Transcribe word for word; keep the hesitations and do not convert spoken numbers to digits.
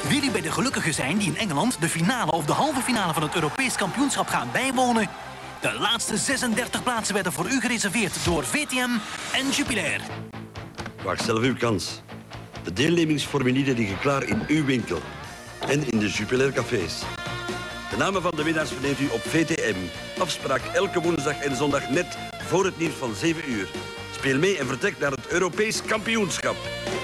Wil u bij de gelukkigen zijn die in Engeland de finale of de halve finale van het Europees kampioenschap gaan bijwonen? De laatste zesendertig plaatsen werden voor u gereserveerd door V T M en Jupiler. Waag zelf uw kans. De deelnemingsformulieren liggen klaar in uw winkel en in de Jupiler cafés. De namen van de winnaars verneemt u op V T M. Afspraak elke woensdag en zondag net voor het nieuws van zeven uur. Speel mee en vertrek naar het Europees kampioenschap.